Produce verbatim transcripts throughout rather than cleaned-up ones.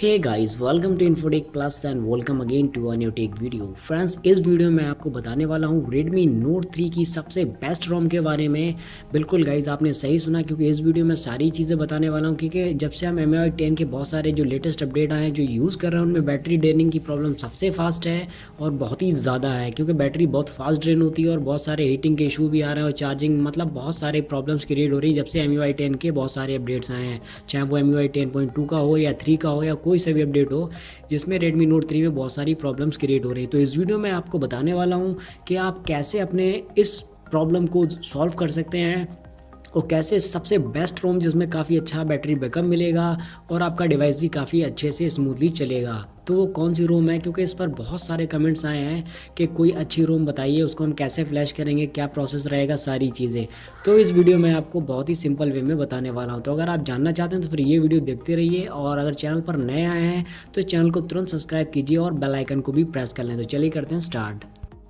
Hey guys, welcome to Infotech plus and welcome again to a new tech video. Friends, इस video में आपको बताने वाला हूँ Redmi Note थ्री की सबसे बेस्ट रोम के बारे में। बिल्कुल गाइस, आपने सही सुना, क्योंकि इस वीडियो में सारी चीज़ें बताने वाला हूँ। क्योंकि जब से हम एम आई टेन के बहुत सारे जो लेटेस्ट अपडेट आए हैं जो यूज़ कर रहे हैं, उनमें बैटरी ड्रेनिंग की प्रॉब्लम सबसे फास्ट है और बहुत ही ज़्यादा है, क्योंकि बैटरी बहुत फास्ट ड्रेन होती है और बहुत सारे हीटिंग के इशू भी आ रहे हैं और चार्जिंग, मतलब बहुत सारे प्रॉब्लम्स क्रिएट हो रही है जब से एम आई टेन के बहुत सारे अपडेट्स आए हैं। चाहे वो M I ten point two का हो या थ्री का हो या कोई सा भी अपडेट हो, जिसमें Redmi Note थ्री में बहुत सारी प्रॉब्लम्स क्रिएट हो रही हैं। तो इस वीडियो में आपको बताने वाला हूं कि आप कैसे अपने इस प्रॉब्लम को सॉल्व कर सकते हैं और कैसे सबसे बेस्ट रोम जिसमें काफ़ी अच्छा बैटरी बैकअप मिलेगा और आपका डिवाइस भी काफ़ी अच्छे से स्मूथली चलेगा। तो वो कौन सी रोम है, क्योंकि इस पर बहुत सारे कमेंट्स आए हैं कि कोई अच्छी रोम बताइए, उसको हम कैसे फ्लैश करेंगे, क्या प्रोसेस रहेगा, सारी चीज़ें। तो इस वीडियो में आपको बहुत ही सिंपल वे में बताने वाला हूँ। तो अगर आप जानना चाहते हैं तो फिर ये वीडियो देखते रहिए, और अगर चैनल पर नए आए हैं तो चैनल को तुरंत सब्सक्राइब कीजिए और बेल आइकन को भी प्रेस कर लें। तो चलिए करते हैं स्टार्ट।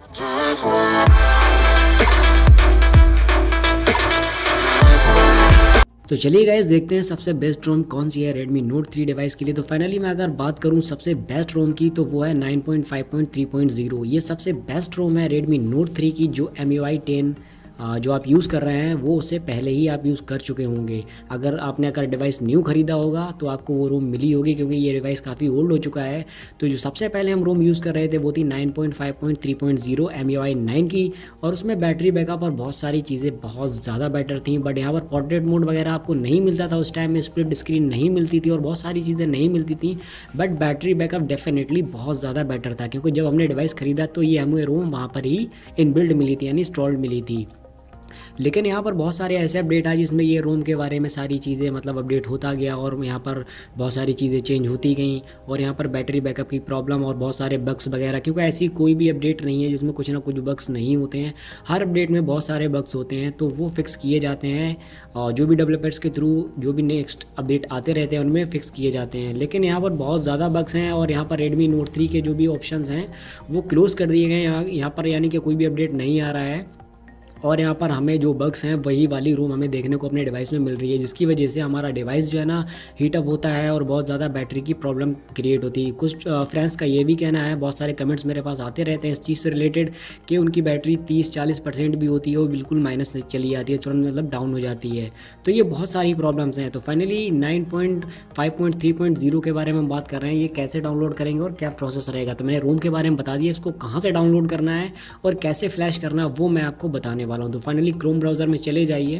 तो चलिए गाइस, देखते हैं सबसे बेस्ट रोम कौन सी है Redmi Note थ्री डिवाइस के लिए। तो फाइनली मैं अगर बात करूं सबसे बेस्ट रोम की, तो वो है nine point five point three point zero. ये सबसे बेस्ट रोम है Redmi Note थ्री की, जो एम आई टेन जो आप यूज़ कर रहे हैं वो उससे पहले ही आप यूज़ कर चुके होंगे। अगर आपने अगर डिवाइस न्यू ख़रीदा होगा तो आपको वो रोम मिली होगी, क्योंकि ये डिवाइस काफ़ी ओल्ड हो चुका है। तो जो सबसे पहले हम रोम यूज़ कर रहे थे वो थी nine point five point three point zero M I I nine की, और उसमें बैटरी बैकअप और बहुत सारी चीज़ें बहुत ज़्यादा बेटर थी। बट यहाँ पर पोर्ट्रेट मोड वगैरह आपको नहीं मिलता था उस टाइम में, स्प्लिट स्क्रीन नहीं मिलती थी और बहुत सारी चीज़ें नहीं मिलती थी। बट बैटरी बैकअप डेफिनेटली बहुत ज़्यादा बेटर था, क्योंकि जब हमने डिवाइस ख़रीदा तो ये हमें रोम वहाँ पर ही इनबिल्ड मिली थी, यानी इंस्टॉल्ड मिली थी। लेकिन यहाँ पर बहुत सारे ऐसे अपडेट आए जिसमें ये रोम के बारे में सारी चीज़ें मतलब अपडेट होता गया और यहाँ पर बहुत सारी चीज़ें चेंज होती गई, और यहाँ पर बैटरी बैकअप की प्रॉब्लम और बहुत सारे बग्स वगैरह, क्योंकि ऐसी कोई भी अपडेट नहीं है जिसमें कुछ ना कुछ बग्स नहीं होते हैं। हर अपडेट में बहुत सारे बग्स होते हैं, तो वो फिक्स किए जाते हैं और जो भी डेवलपर्स के थ्रू जो भी नेक्स्ट अपडेट आते रहते हैं उनमें फिक्स किए जाते हैं। लेकिन यहाँ पर बहुत ज़्यादा बग्स हैं और यहाँ पर Redmi Note थ्री के जो भी ऑप्शंस हैं वो क्लोज़ कर दिए गए हैं यहाँ पर, यानी कि कोई भी अपडेट नहीं आ रहा है। और यहाँ पर हमें जो बग्स हैं वही वाली रोम हमें देखने को अपने डिवाइस में मिल रही है, जिसकी वजह से हमारा डिवाइस जो है ना हीटअप होता है और बहुत ज़्यादा बैटरी की प्रॉब्लम क्रिएट होती है। कुछ फ्रेंड्स का ये भी कहना है, बहुत सारे कमेंट्स मेरे पास आते रहते हैं इस चीज़ से रिलेटेड, कि उनकी बैटरी तीस चालीस परसेंट भी होती है वो बिल्कुल माइनस से चली जाती है, तुरंत मतलब डाउन हो जाती है। तो ये बहुत सारी प्रॉब्लम्स हैं। तो finally nine point five point three point zero के बारे में हम बात कर रहे हैं, ये कैसे डाउनलोड करेंगे और क्या प्रोसेस रहेगा। तो मैंने रोम के बारे में बता दिया, इसको कहाँ से डाउनलोड करना है और कैसे फ्लैश करना है वो मैं आपको बताने वाला हूँ। तो फाइनली क्रोम ब्राउज़र में चले जाइए,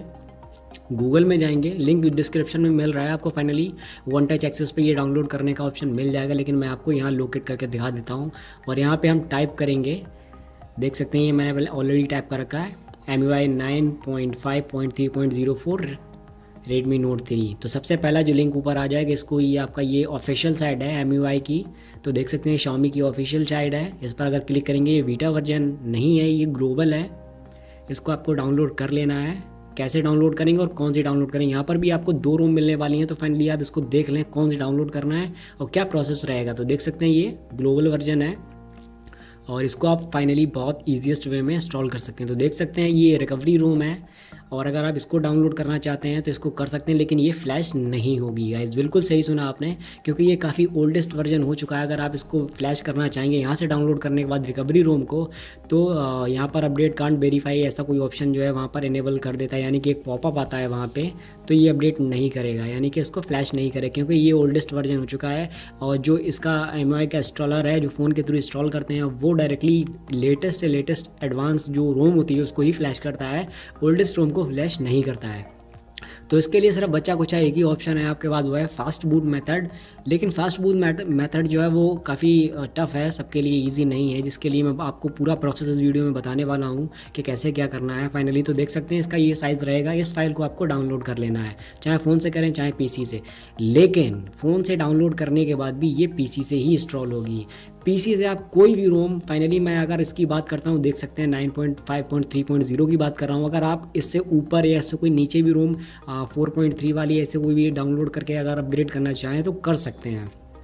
गूगल में जाएंगे, लिंक डिस्क्रिप्शन में मिल रहा है आपको। फाइनली वन टच एक्सेस पे ये डाउनलोड करने का ऑप्शन मिल जाएगा, लेकिन मैं आपको यहाँ लोकेट करके दिखा देता हूँ। और यहाँ पे हम टाइप करेंगे, देख सकते हैं ये मैंने ऑलरेडी टाइप कर रखा है, M U I nine point five point three point zero four Redmi Note three. तो सबसे पहला जो लिंक ऊपर आ जाएगा, इसको ये आपका ये ऑफिशियल साइट है एम यू आई की। तो देख सकते हैं Xiaomi की ऑफिशियल साइट है, इस पर अगर क्लिक करेंगे, ये बीटा वर्जन नहीं है, ये ग्लोबल है। इसको आपको डाउनलोड कर लेना है। कैसे डाउनलोड करेंगे और कौन सी डाउनलोड करेंगे, यहाँ पर भी आपको दो रोम मिलने वाली हैं। तो फाइनली आप इसको देख लें कौन सी डाउनलोड करना है और क्या प्रोसेस रहेगा। तो देख सकते हैं ये ग्लोबल वर्जन है और इसको आप फाइनली बहुत ईजीएस्ट वे में इंस्टॉल कर सकते हैं। तो देख सकते हैं ये रिकवरी रोम है, और अगर आप इसको डाउनलोड करना चाहते हैं तो इसको कर सकते हैं, लेकिन ये फ्लैश नहीं होगी गाइस। बिल्कुल सही सुना आपने, क्योंकि ये काफ़ी ओल्डेस्ट वर्जन हो चुका है। अगर आप इसको फ्लैश करना चाहेंगे यहाँ से डाउनलोड करने के बाद रिकवरी रोम को, तो यहाँ पर अपडेट कांट वेरीफाई ऐसा कोई ऑप्शन जो है वहाँ पर इनेबल कर देता है, यानी कि एक पॉपअप आता है वहाँ पर, तो ये अपडेट नहीं करेगा, यानी कि इसको फ्लैश नहीं करेगा, क्योंकि ये ओल्डेस्ट वर्जन हो चुका है। और जो इसका एम आई का इंस्टॉलर है जो फ़ोन के थ्रू इंस्टॉल करते हैं, वो डायरेक्टली लेटेस्ट से लेटेस्ट एडवांस जो रोम होती है उसको ही फ्लैश करता है, ओल्डेस्ट रोम को फ्लैश नहीं करता है। तो इसके लिए सिर्फ बच्चा कुछ है, एक ही ऑप्शन है आपके पास, वो है फास्ट बूट मेथड। लेकिन फास्ट बूट मेथड जो है वो काफ़ी टफ है, सबके लिए इजी नहीं है, जिसके लिए मैं आपको पूरा प्रोसेस इस वीडियो में बताने वाला हूँ कि कैसे क्या करना है। फाइनली तो देख सकते हैं इसका ये साइज़ रहेगा, इस फाइल को आपको डाउनलोड कर लेना है, चाहे फ़ोन से करें चाहे पीसी से। लेकिन फ़ोन से डाउनलोड करने के बाद भी ये पीसी से ही इंस्टॉल होगी। पीसी से आप कोई भी रोम, फाइनली मैं अगर इसकी बात करता हूँ, देख सकते हैं nine point five point three point zero की बात कर रहा हूँ। अगर आप इससे ऊपर या इससे कोई नीचे भी रोम फोर पॉइंट थ्री वाली ऐसे कोई भी डाउनलोड करके अगर अपग्रेड करना चाहें तो कर सकते हैं।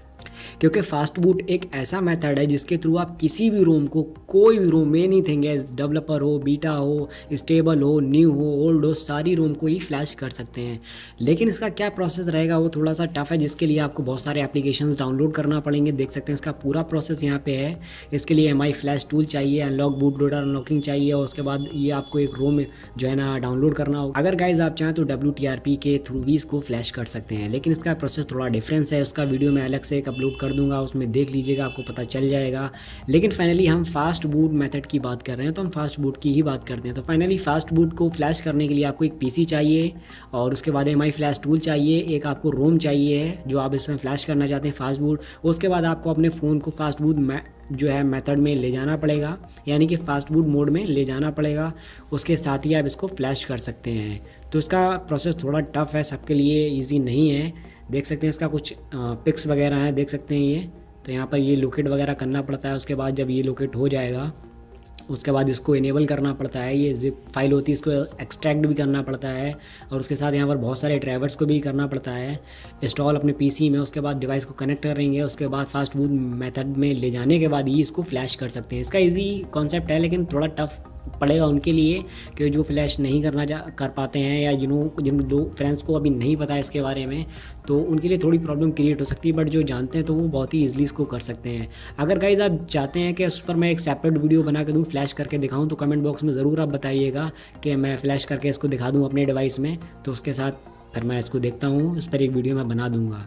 क्योंकि फास्ट बूट एक ऐसा मेथड है जिसके थ्रू आप किसी भी रोम को, कोई भी रोम, मेनी थिंग है, डेवलपर हो, बीटा हो, स्टेबल हो, न्यू हो, ओल्ड हो, सारी रोम को ही फ्लैश कर सकते हैं। लेकिन इसका क्या प्रोसेस रहेगा वो थोड़ा सा टफ है, जिसके लिए आपको बहुत सारे एप्लीकेशंस डाउनलोड करना पड़ेंगे। देख सकते हैं इसका पूरा प्रोसेस यहाँ पे है। इसके लिए एम आई फ्लैश टूल चाहिए, अनलॉक बूट लोडर अनलॉकिंग चाहिए, और उसके बाद ये आपको एक रोम जो है ना डाउनलोड करना होगा। अगर गाइज आप चाहें तो डब्ल्यू टी आर पी के थ्रू भी इसको फ्लैश कर सकते हैं, लेकिन इसका प्रोसेस थोड़ा डिफरेंस है। उसका वीडियो मैं अलग से एक अपलोड कर दूंगा, उसमें देख लीजिएगा, आपको पता चल जाएगा। लेकिन फाइनली हम फास्ट बूट मेथड की बात कर रहे हैं, तो हम फास्ट बूट की ही बात करते हैं। तो फाइनली फास्ट बूट को फ्लैश करने के लिए आपको एक पीसी चाहिए, और उसके बाद एम आई फ्लैश टूल चाहिए, एक आपको रोम चाहिए जो आप इसमें फ्लैश करना चाहते हैं फास्ट बूट। उसके बाद आपको अपने फ़ोन को फास्ट बूट जो है मेथड में ले जाना पड़ेगा, यानी कि फास्ट बूट मोड में ले जाना पड़ेगा। उसके साथ ही आप इसको फ्लैश कर सकते हैं। तो इसका प्रोसेस थोड़ा टफ है, सबके लिए इजी नहीं है। देख सकते हैं इसका कुछ पिक्स वगैरह हैं, देख सकते हैं ये। तो यहाँ पर ये लोकेट वगैरह करना पड़ता है। उसके बाद जब ये लोकेट हो जाएगा उसके बाद इसको इनेबल करना पड़ता है। ये जिप फाइल होती है, इसको एक्सट्रैक्ट भी करना पड़ता है, और उसके साथ यहाँ पर बहुत सारे ड्राइवर्स को भी करना पड़ता है इंस्टॉल अपने पीसी में। उसके बाद डिवाइस को कनेक्ट करेंगे, उसके बाद फास्ट बूट मेथड में ले जाने के बाद ही इसको फ्लैश कर सकते हैं। इसका इजी कॉन्सेप्ट है, लेकिन थोड़ा टफ पड़ेगा उनके लिए कि जो फ्लैश नहीं करना जा कर पाते हैं, या जिन्हों जिन लोग फ्रेंड्स को अभी नहीं पता है इसके बारे में, तो उनके लिए थोड़ी प्रॉब्लम क्रिएट हो सकती है। बट जो जानते हैं तो वो बहुत ही ईजिली इसको कर सकते हैं। अगर गाइज आप चाहते हैं कि उस पर मैं एक सेपरेट वीडियो बना के दूँ, फ्लैश करके दिखाऊँ, तो कमेंट बॉक्स में ज़रूर आप बताइएगा कि मैं फ्लैश करके इसको दिखा दूँ अपने डिवाइस में। तो उसके साथ फिर मैं इसको देखता हूँ, उस पर एक वीडियो मैं बना दूँगा।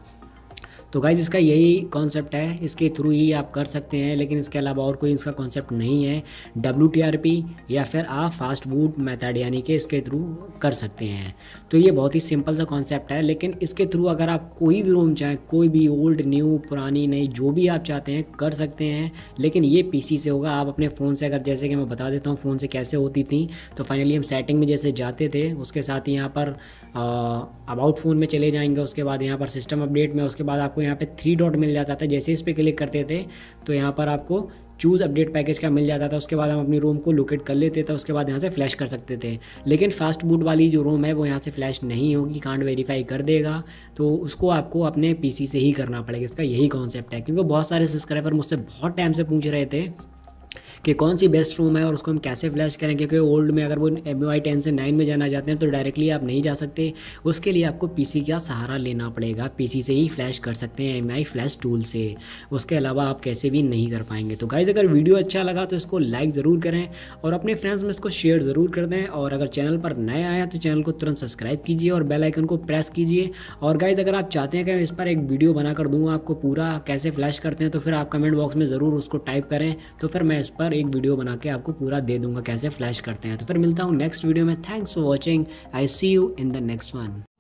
तो गाइज इसका यही कॉन्सेप्ट है, इसके थ्रू ही आप कर सकते हैं, लेकिन इसके अलावा और कोई इसका कॉन्सेप्ट नहीं है। डब्ल्यू टी आर पी या फिर आप फास्ट बूट मेथड यानी कि इसके थ्रू कर सकते हैं। तो ये बहुत ही सिंपल सा कॉन्सेप्ट है, लेकिन इसके थ्रू अगर आप कोई भी रोम चाहें, कोई भी ओल्ड न्यू पुरानी नई जो भी आप चाहते हैं कर सकते हैं। लेकिन ये पीसी से होगा, आप अपने फ़ोन से, अगर जैसे कि मैं बता देता हूँ फ़ोन से कैसे होती थी। तो फाइनली हम सेटिंग में जैसे जाते थे, उसके साथ ही यहाँ पर अबाउट फ़ोन में चले जाएंगे, उसके बाद यहाँ पर सिस्टम अपडेट में, उसके बाद आपको यहाँ पे थ्री डॉट मिल जाता था। जैसे इस पर क्लिक करते थे तो यहाँ पर आपको चूज़ अपडेट पैकेज का मिल जाता था। उसके बाद हम अपनी रोम को लोकेट कर लेते थे, उसके बाद यहाँ से फ्लैश कर सकते थे। लेकिन फास्ट बूट वाली जो रोम है वो यहाँ से फ्लैश नहीं होगी, कांट वेरीफाई कर देगा, तो उसको आपको अपने पीसी से ही करना पड़ेगा। इसका यही कॉन्सेप्ट है, क्योंकि बहुत सारे सब्सक्राइबर मुझसे बहुत टाइम से पूछ रहे थे कि कौन सी बेस्ट रोम है और उसको हम कैसे फ्लैश करें, क्योंकि ओल्ड में अगर वो एम आई टेन से नाइन में जाना चाहते हैं तो डायरेक्टली आप नहीं जा सकते, उसके लिए आपको पीसी का सहारा लेना पड़ेगा। पीसी से ही फ्लैश कर सकते हैं एम आई फ्लैश टूल से, उसके अलावा आप कैसे भी नहीं कर पाएंगे। तो गाइज़ अगर वीडियो अच्छा लगा तो इसको लाइक ज़रूर करें और अपने फ्रेंड्स में इसको शेयर ज़रूर कर दें, और अगर चैनल पर नए आया तो चैनल को तुरंत सब्सक्राइब कीजिए और बेल आइकन को प्रेस कीजिए। और गाइज़ अगर आप चाहते हैं कि मैं इस पर एक वीडियो बना कर दूँगा आपको पूरा कैसे फ्लैश करते हैं, तो फिर आप कमेंट बॉक्स में ज़रूर उसको टाइप करें, तो फिर मैं इस पर एक वीडियो बना के आपको पूरा दे दूंगा कैसे फ्लैश करते हैं। तो फिर मिलता हूँ नेक्स्ट वीडियो में। Thanks for watching, I see you in the next one.